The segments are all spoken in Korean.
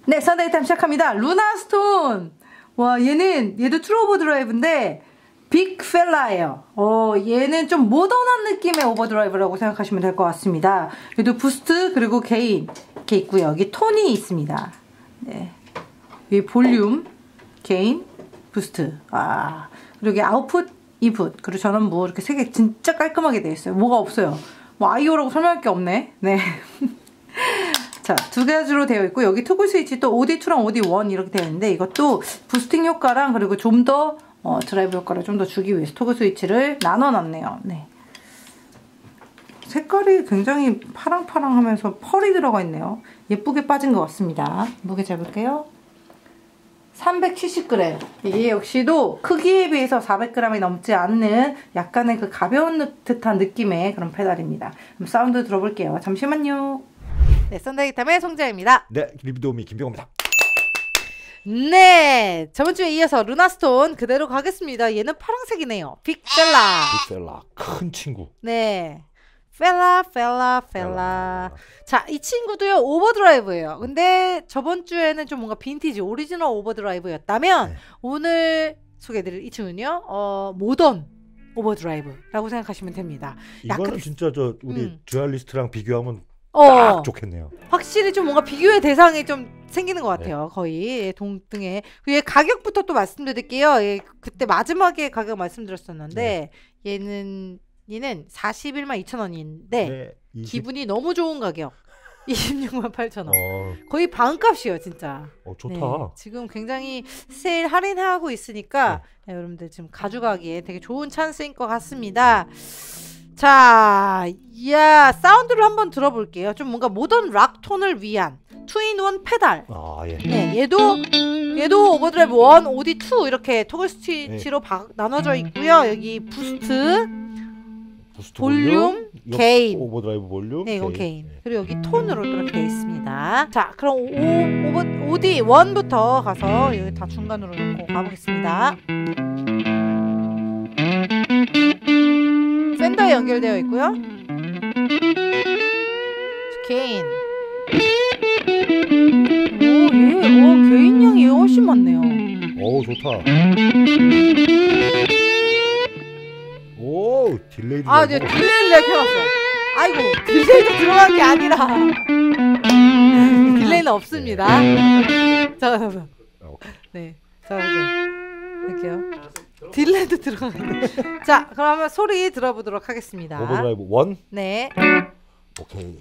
네, 썬데이 타임 시작합니다. 루나스톤. 와, 얘도 트루 오버드라이브인데 빅펠라예요. 얘는 좀 모던한 느낌의 오버드라이브라고 생각하시면 될 것 같습니다. 얘도 부스트 그리고 게인 이렇게 있고요. 여기 톤이 있습니다. 네, 여기 볼륨, 게인, 부스트. 그리고 여기 아웃풋, 인풋, 그리고 전원부 이렇게 세 개 진짜 깔끔하게 되어 있어요. 뭐가 없어요. 뭐 아이오라고 설명할 게 없네. 네. 자, 두 가지로 되어 있고 여기 토글 스위치 또 OD2랑 OD1 이렇게 되어 있는데 이것도 부스팅 효과랑 그리고 좀 더 드라이브 효과를 좀 더 주기 위해서 토글 스위치를 나눠 놨네요. 네. 색깔이 굉장히 파랑파랑하면서 펄이 들어가 있네요. 예쁘게 빠진 것 같습니다. 무게 재볼게요. 370g. 이게 역시도 크기에 비해서 400g이 넘지 않는 약간의 그 가벼운 듯한 느낌의 그런 페달입니다. 그럼 사운드 들어볼게요. 잠시만요. 네, 썬데이 타임의 송자입니다. 네, 리뷰도우미 김병호입니다. 네, 저번주에 이어서 루나스톤 그대로 가겠습니다. 얘는 파란색이네요. 빅펠라. 빅펠라, 큰 친구. 네, 펠라. 자, 이 친구도요 오버드라이브예요. 근데 저번주에는 좀 뭔가 빈티지 오리지널 오버드라이브였다면 네. 오늘 소개해드릴 이 친구는요 모던 오버드라이브라고 생각하시면 됩니다. 이거는 진짜 우리 듀얼리스트랑 비교하면 딱 좋겠네요. 확실히 좀 뭔가 비교의 대상이 좀 생기는 것 같아요. 네. 거의 동등에. 얘 가격부터 또 말씀드릴게요. 얘 그때 마지막에 가격 말씀드렸었는데 네. 얘는 41만 2천 원인데 네, 기분이 너무 좋은 가격. 26만 8천 원. 거의 반값이에요, 진짜. 좋다. 네, 지금 굉장히 세일 할인하고 있으니까 네, 여러분들 지금 가져가기에 되게 좋은 찬스인 것 같습니다. 자, 사운드를 한번 들어볼게요. 좀 뭔가 모던 락 톤을 위한 2-in-1 페달. 예. 네, 얘도 오버드라이브 1, OD2 이렇게 토글 스위치로 네. 나눠져 있고요. 여기 부스트 볼륨, 게인. 오버드라이브 볼륨. 네, 이건 게인. 그리고 여기 톤으로 이렇게 되어 있습니다. 자, 그럼 OD 1부터 가서 여기 다 중간으로 놓고 가보겠습니다. 팬더에 연결되어 있고요. 게인. 게인 양이 훨씬 많네요. 좋다. 딜레이도. 네, 딜레이를 내가 켜놨어. 아이고, 딜레이도 들어간 게 아니라. 딜레이는 없습니다. 자. 네. 자, 이렇게요. 딜레이도 들어가네. 자, 그러면 소리 들어보도록 하겠습니다. 오버드라이브 1? 네. 오케이.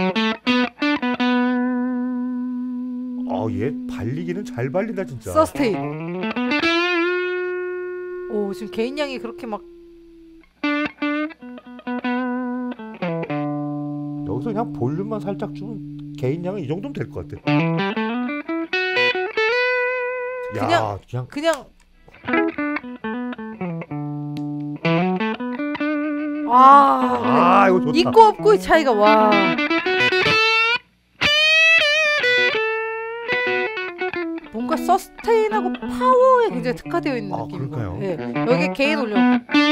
얘 발리기는 잘 발린다 진짜. 서스테인. 지금 개인 양이 그렇게 막 여기서 그냥 볼륨만 살짝 주면 개인 양은 이 정도면 될 것 같아. 그냥 이거 좋다. 있고 없고의 차이가 와. 뭔가 서스테인하고 파워에 굉장히 특화되어 있는 느낌이고. 그럴까요? 네. 여기 게인 올려.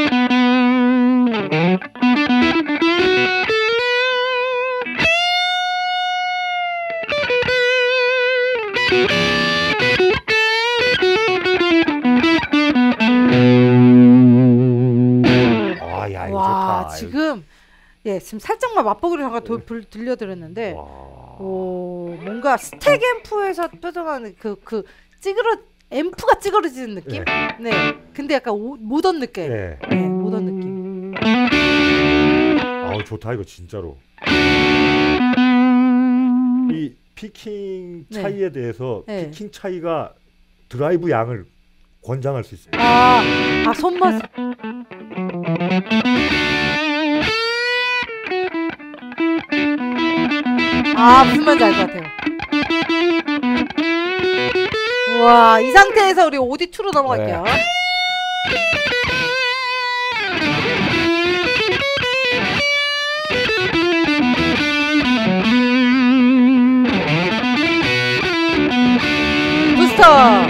좋다. 지금 지금 살짝만 맛보기로 잠깐 들려드렸는데 뭔가 스택 앰프에서 표정하는 그 앰프가 찌그러지는 느낌? 네. 근데 약간 모던 느낌. 네, 모던 느낌. 좋다 이거 진짜로. 이 피킹 차이에 대해서 피킹 차이가 드라이브 양을 권장할 수 있어요. 손맛. 무슨 말인지 알 것 같아요. 우와, 이 상태에서 우리 OD2로 넘어갈게요. 부스터.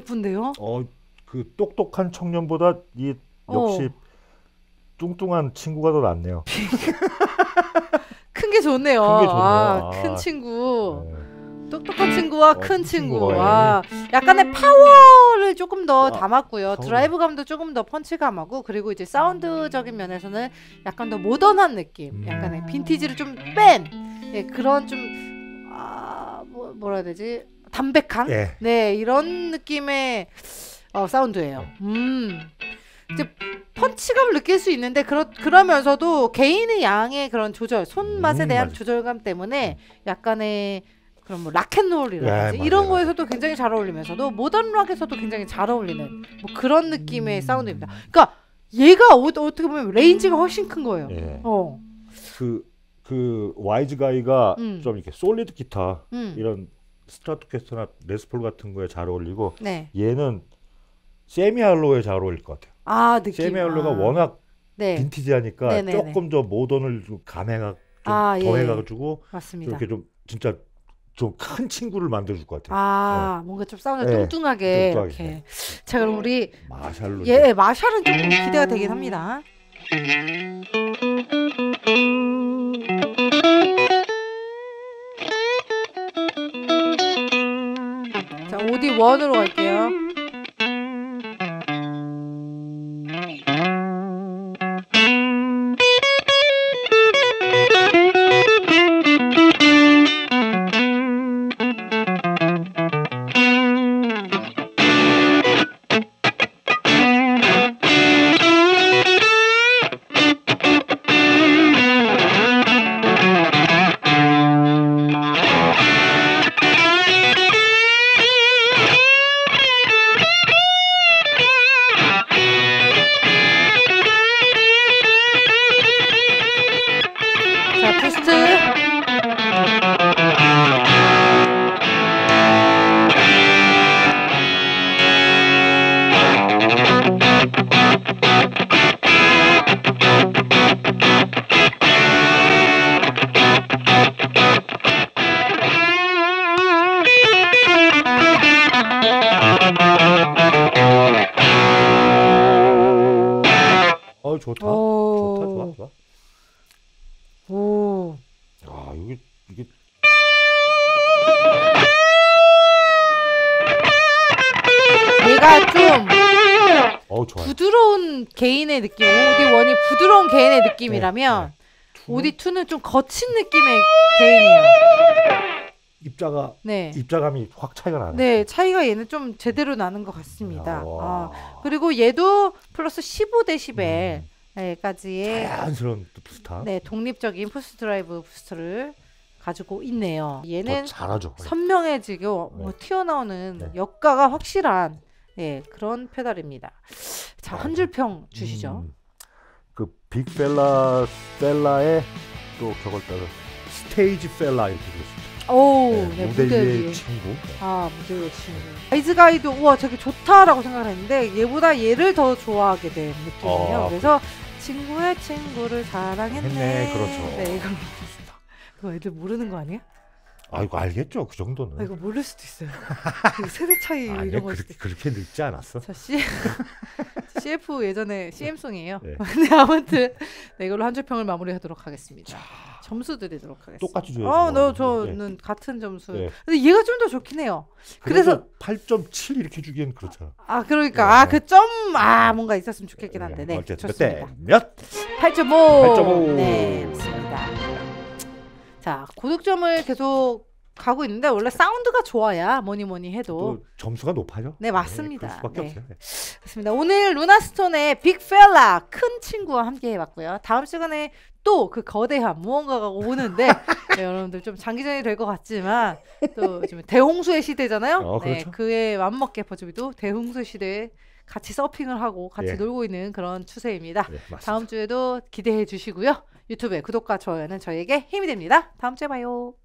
예쁜데요? 그 똑똑한 청년보다 이 역시 뚱뚱한 친구가 더 낫네요. 큰 게 좋네요. 큰 게 좋네요. 큰 친구. 네. 똑똑한 친구와 큰 친구. 친구가, 약간의 파워를 조금 더 담았고요. 파워. 드라이브감도 조금 더 펀치감하고, 그리고 이제 사운드적인 면에서는 약간 더 모던한 느낌, 약간의 빈티지를 좀 뺀 그런 좀 뭐라 해야 되지? 담백한? 네, 이런 느낌의 사운드예요. 이제 펀치감을 느낄 수 있는데 그러면서도 개인의 양의 그런 조절, 손맛에 대한 맞아. 조절감 때문에 약간의 그런 뭐 락앤롤이라든지 맞아요, 이런 거에서도 굉장히 잘 어울리면서도 모던 락에서도 굉장히 잘 어울리는 뭐 그런 느낌의 사운드입니다. 그러니까 얘가 어떻게 보면 레인지가 훨씬 큰 거예요. 그 와이즈 가이가 좀 이렇게 솔리드 기타 이런 스트라토캐스터나 레스폴 같은 거에 잘 어울리고, 얘는 세미할로에 잘 어울릴 것 같아요. 느낌. 세미할로가 워낙 빈티지하니까 조금 더 모던을 좀 감해가 더해가지고 맞습니다. 이렇게 좀 진짜 좀 큰 친구를 만들어줄 것 같아요. 뭔가 좀 사운드 뚱뚱하게 이렇게. 자, 그럼 우리 마샬로. 마샬은 조금 기대가 되긴 합니다. 자, OD1으로 갈게요. 자, 부스트. 좋다. 좋아. 오. 이게 얘가 좀 좋아요. 부드러운 개인의 느낌, OD1이 부드러운 개인의 느낌이라면 OD2는 좀 거친 느낌의 개인이에요. 입자감이 확 차이가 나네. 네, 차이가 얘는 좀 제대로 나는 것 같습니다. 그리고 얘도 플러스 15dB까지의 자연스러운 부스터. 네, 독립적인 푸스 드라이브 부스터를 가지고 있네요. 얘는 잘하죠. 선명해지고 뭐 튀어나오는 역가가 확실한 그런 페달입니다. 자, 한 줄 평 주시죠. 그 빅펠라의 또 저걸 따라 스테이지 펠라 이렇게 불렀습니다. 무대 위의 친구. 무대 위의 친구. 와이즈 가이도 우와 되게 좋다라고 생각을 했는데 얘보다 얘를 더 좋아하게 된 느낌이에요. 그래서 친구의 친구를 사랑했네. 그렇죠. 네, 이거 그거 애들 모르는 거 아니야? 이거 알겠죠. 그 정도는. 이거 모를 수도 있어요. 세대 차이 이런 거. 그렇게 늙지 않았어. 자, CF 예전에 CM송이에요. 네, 아무튼 이걸로 한 줄 평을 마무리하도록 하겠습니다. 점수 드리도록 하겠습니다. 똑같이 줘야죠. 저는 같은 점수. 근데 얘가 좀 더 좋긴 해요. 그래서 8.7 이렇게 주기엔 그렇잖아. 그러니까 그 점 뭔가 있었으면 좋겠긴 한데. 네, 좋습니다. 몇? 8.5. 네, 맞습니다. 자, 고득점을 계속 가고 있는데 원래 사운드가 좋아야 뭐니 해도 점수가 높아요. 네, 맞습니다. 그럴 수밖에 없어요. 그렇습니다. 오늘 루나스톤의 빅펠라 큰 친구와 함께 해봤고요. 다음 시간에 또 그 거대한 무언가가 오는데 여러분들 좀 장기전이 될 것 같지만 또 지금 대홍수의 시대잖아요. 그렇죠. 그에 맞먹게 버즈비도 대홍수 시대에 같이 서핑을 하고 같이 놀고 있는 그런 추세입니다. 다음 주에도 기대해 주시고요. 유튜브에 구독과 좋아요는 저희에게 힘이 됩니다. 다음 주에 봐요.